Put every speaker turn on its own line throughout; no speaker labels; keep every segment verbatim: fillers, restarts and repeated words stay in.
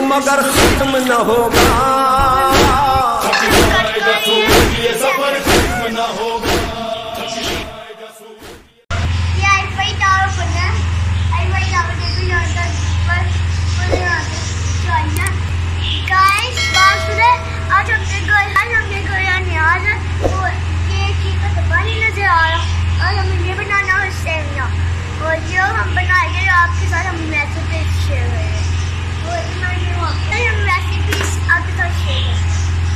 मगर खत्म न होगा। ये सफर खत्म न होगा।
आज हमने घर आज हमने घर आने आज और ये चीज़ तो बनी नजर आ रहा। और हमें ये बनाना है सेवइयां और जो हम बनाएंगे आपके साथ हम रेसिपी शेयर करेंगे और हम रेसिपी आपके साथ शेयर करेंगे।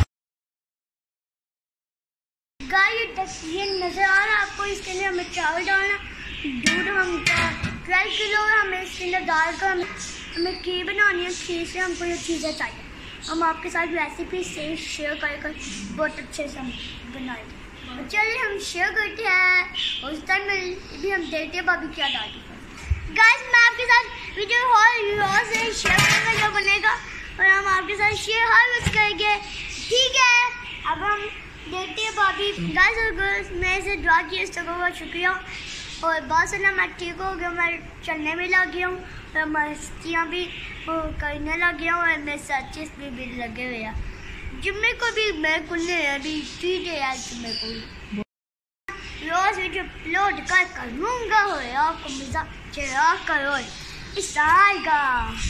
गाइस ये नजर आ रहा है आपको, इसके लिए हमें चावल डालना, दूध हम ट्वेल्व किलो हमें इसके अंदर डालकर हमें खीर बनानी है। खीर से हमको ये चीज़ें चाहिए, हम आपके साथ रेसिपी से शेयर कर बहुत अच्छे से हम बनाएंगे। तो चलिए हम शेयर करते हैं और उस टाइम में भी हम देखते हैं भाभी क्या डालती है। गाइस मैं आपके साथ वीडियो हॉल से शेयर करूँगा जो बनेगा और हम आपके साथ शेयर हर रोज करेंगे, ठीक है। अब हम देखते हैं भाभी। गाइस और गर्ल्स मैं इसे दुआ किया, इस जगह का शुक्रिया और बहुत सारा मैं ठीक हो गया, मैं चलने में लग गया हूँ और मस्तियाँ भी करने लग गया हूँ और मेरे सचेस भी, भी लगे हुए हैं। जुम्मे को भी मैं खुलने अभी ठीक है यार, जुम्मे को रोज वीडियो अपलोड कर करूँगा और आपको मजा चला करो इस आएगा।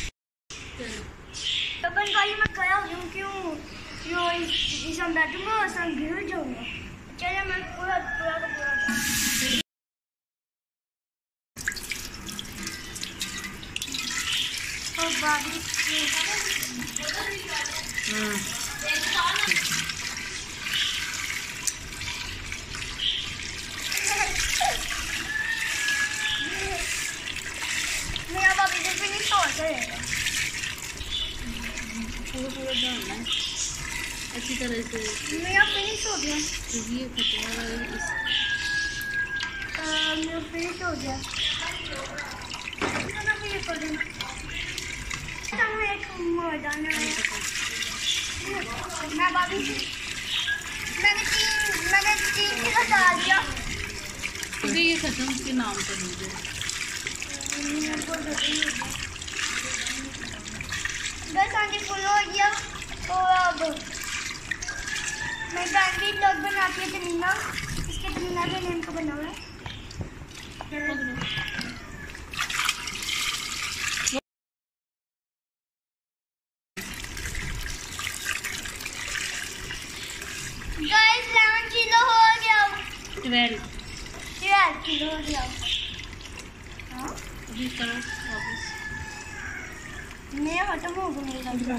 तो अपन गाड़ी में खड़ा हो जाऊँ क्यों जो इस हम बैठूँगा और सब गिर जाऊँगा। चलिए मैं पूरा पूरा का पूरा भाभी मेरा भाभी जब नहीं छोड़ता रहेगा पूरा डालना अच्छी तरह से। मेरा फिनिश हो गया, ये खत्म मेरा फिनिश हो गया। मैं भाभी मैंने तीन मैंने तीन किलो डाल दिया।
ये खत्म के नाम पर लीजिए।
बस आगे फुल हो गया तो अब मैं गांधी लोग बनाती है तमीना, इसके तमीना के नेम को बनाना है। गाइस इलेवन किलो हो गया,
ट्वेल्व
ट्वेल्व किलो हो गया। हाँ
अभी करो वापस
मेरा खत्म हो गया।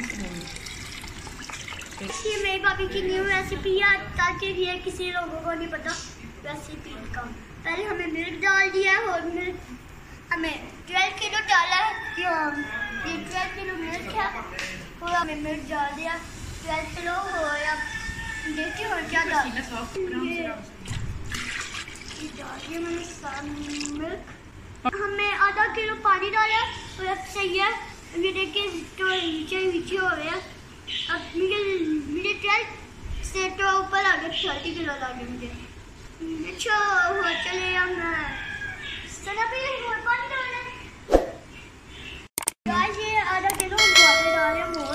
ये मेरी भाभी की न्यू रेसिपी है ताकि ये किसी लोगों को नहीं पता रेसिपी का। पहले हमें मिल्क डाल दिया है और मिल्क हमें ट्वेल्व किलो डाला है, ये ट्वेल्व किलो मिल्क है और हमें मिल्क डाल दिया ट्वेल्व किलो हो या देखिए और क्या डाल ये डालिए मैंने मिल्क। हमें आधा किलो पानी डाला और अब सही है। ये देखिए तो नीचे नीचे हो गया। अब मुझे मुझे ट्वेल्व से तो ऊपर आ गया, थर्टी किलो आ गया मुझे। अच्छा हुआ चले हम सना पे और पानी डालना। गाइस ये आधा किलो हम वाटर डाल रहे हैं और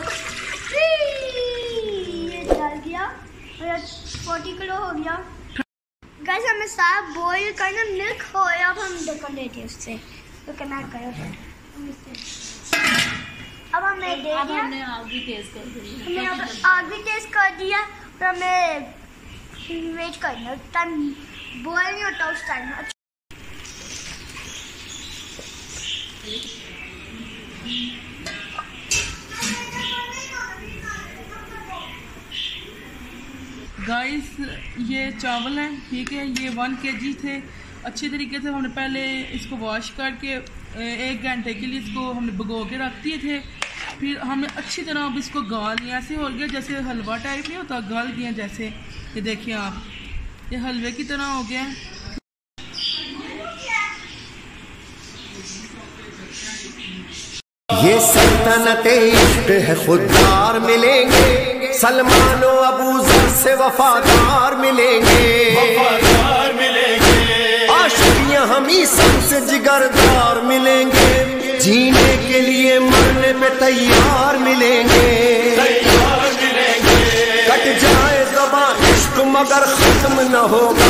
ये डाल दिया और फोर्टी किलो हो गया। गाइस हमें साफ बॉईल करना मिल्क हो गया। अब हम देखो लेते हैं उससे तो क्या करो। अब हमने दे दिया,
हमने आग भी तेज कर दी,
हमने अब आग भी तेज कर दिया तो हमें वेट करना टाइम बॉईल नहीं होता उस टाइम।
गाइस ये चावल हैं, ठीक है, ये वन केजी थे। अच्छी तरीके से हमने पहले इसको वॉश करके एक घंटे के लिए इसको हमने भिगो के रख दिए थे। फिर हमने अच्छी तरह अब इसको गाल लिया। ऐसे हो गया जैसे हलवा टाइप नहीं होता, गाल दिया जैसे। ये देखिए आप, ये हलवे की तरह हो गया।
ये सल्तनत इश्क है खुददार मिलेंगे, सलमान व अबू ज़र से वफादार मिलेंगे, वफादार मिलेंगे। आशिकियां हम ही सबसे जिगरदार मिलेंगे, जीने के लिए मरने पे तैयार मिलेंगे, तैयार मिलेंगे। कट जाए ज़बान इश्क मगर खत्म न होगा।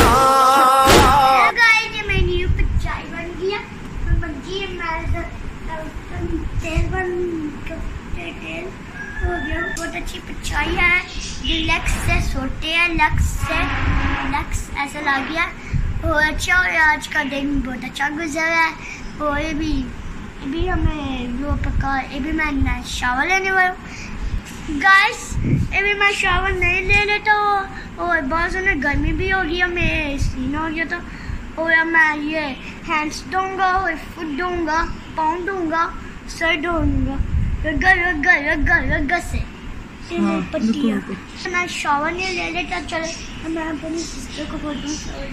बहुत अच्छी पिचाई है, रिलैक्स से सोते हैं, लक्स से लक्स ऐसा लग गया और अच्छा। और आज का दिन बहुत अच्छा गुजरा है। और ये भी ये भी हमें वो पका ये भी मैं शावर लेने वाला हूँ गाइस। ये भी मैं शावर नहीं ले लेता हूँ और बहुत ज़्यादा गर्मी भी हो गई, हमें सीना हो गया था। और अब मैं ये हैंड्स दूँगा और फुट दूँगा, पाँव दूँगा, सर दूँगा, रगड़ रगड़ रगड़ रगड़ से
हाँ,
पट्टियाँ। मैं शावर नहीं ले लेता। चलो मैं अपनी सिस्टर को बोलता हूँ।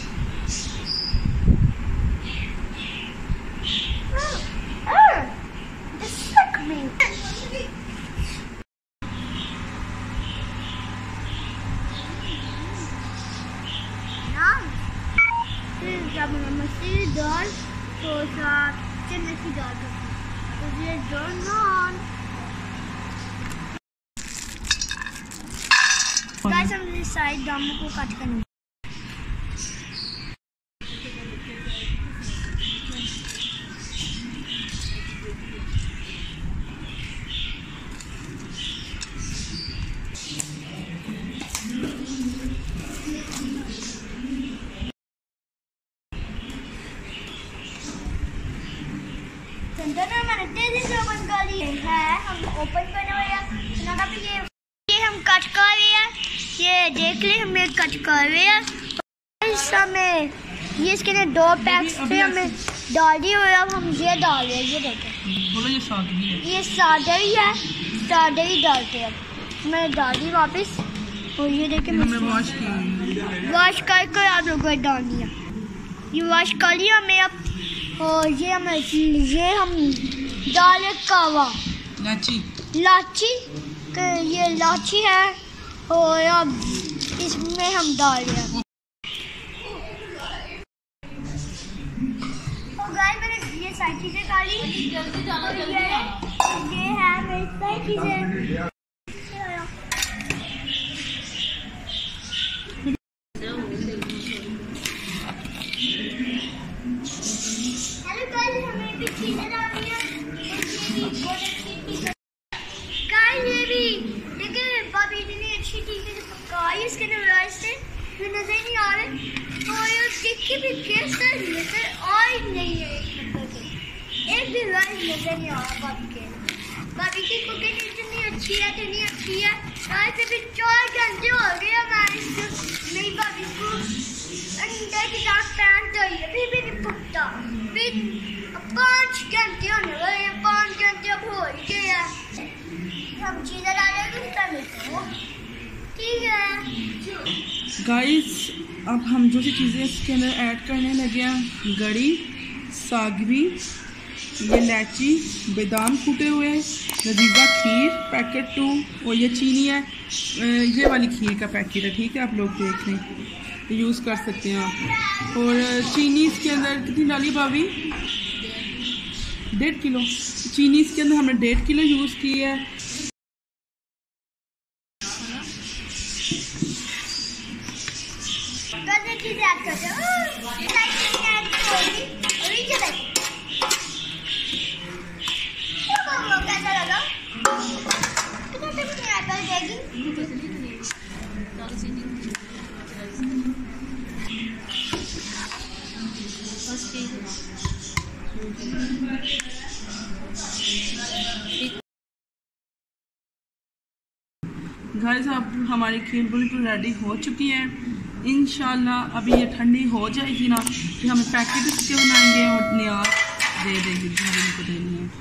जब मैं मछली दाल तो साथ चने की दाल तो ये दोनों गाइस हम इस साइड दामों को कट करना। है हम ओपन करने वाले ये ये हम कट कर रहे हैं, ये देख ले हमें कट कर रहे हैं। इस हमें ये इसके लिए दो पैक्स पे हमें डाल दिए और अब हम ये डाल रहे हैं। ये देखें
बोलो ये सादा ही है,
ये सादा ही है, सादा ही डालते हैं। अब मैं डाल दी वापस और ये देखें
हमने वॉश किया,
वॉश करके आप लोगों को डाल दिया। ये वॉश कर लिया हमें अब। और ये हमें ये हम डाले कावा
लाची
लाची ये लाची है और अब इसमें हम डाल रहे हैं। तो गाइस मैंने ये सारी चीजें डाली, ये ये है मेरी सारी चीजें। हेलो गाइस हमें भी चीजें डालनी है। ये भी देखिए भाभी इतनी अच्छी चीजें जो पकाई इसके अंदर से जो नजर नहीं आ रहे और ये टिक्की भी कैसे नजर आ ही नहीं है। एक भी राइस नजर नहीं आ रहा भाभी के। भाभी की कुकिंग इतनी अच्छी है, इतनी अच्छी है। राइस भी चार घंटे हो गए हमारे मेरी भाभी को अंडे के साथ पैन चाहिए, अभी भी नहीं पकता। फिर पाँच घंटे होने वाले, पाँच घंटे अब हो ही गया। हम चीज़ें डालेंगे तो ठीक है
गाइस। अब हम जो सी चीज़ें इसके अंदर ऐड करने लगे हैं, गड़ी, सागवी, ये इलायची, बादाम कूटे हुए, लजीजा खीर पैकेट टू और ये चीनी है, ये वाली खीर का पैकेट है, ठीक है। आप लोग देख लें, यूज़ कर सकते हैं आप। और चीनी इसके अंदर कितनी डाली भाभी? डेढ़ किलो चीनी इसके अंदर हमने डेढ़ किलो यूज़ की है। गाइस अब हमारी खीर बिल्कुल रेडी हो चुकी है। इंशाल्लाह अभी ये ठंडी हो जाएगी ना, फिर हम पैकेट इसके बनाएंगे और नियाज दे देंगे इनको देनी है।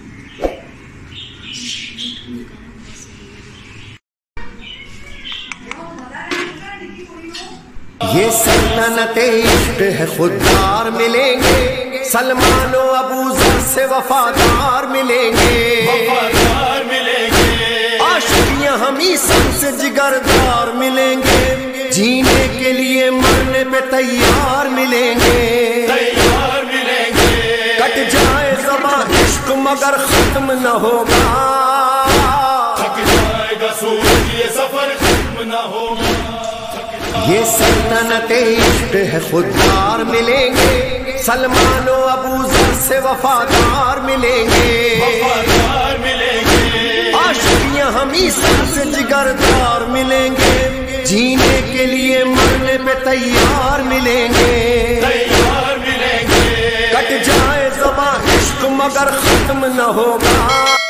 ये सल्तनते इश्क है खुददार मिलेंगे, सलमान और अबू ज़र से वफादार मिलेंगे, वफादार मिलेंगे। आशिकियां हमी सबसे जिगरदार मिलेंगे, जीने के लिए मरने पे तैयार मिलेंगे, तैयार मिलेंगे। कट जाए ज़बान इश्क मगर होगा,
थक जाएगा सूरज ये सफर खत्म न होगा।
ये सल्तनते इश्क है खुददार मिलेंगे, सलमान व अबू ज़र से वफादार मिलेंगे,
वफादार मिलेंगे।
आशिकियां हम ईसा से जिगरदार मिलेंगे, जीने के लिए मरने पे तैयार मिलेंगे,
तैयार मिलेंगे।
कट जाए ज़बां इश्क मगर खत्म न होगा।